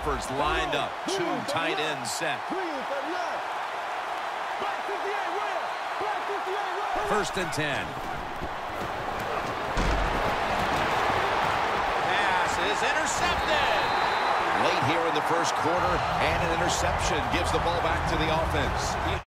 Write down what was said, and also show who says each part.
Speaker 1: Bradford's lined up. Two tight ends set. First and 10. Pass is intercepted. Late here in the first quarter, and an interception gives the ball back to the offense.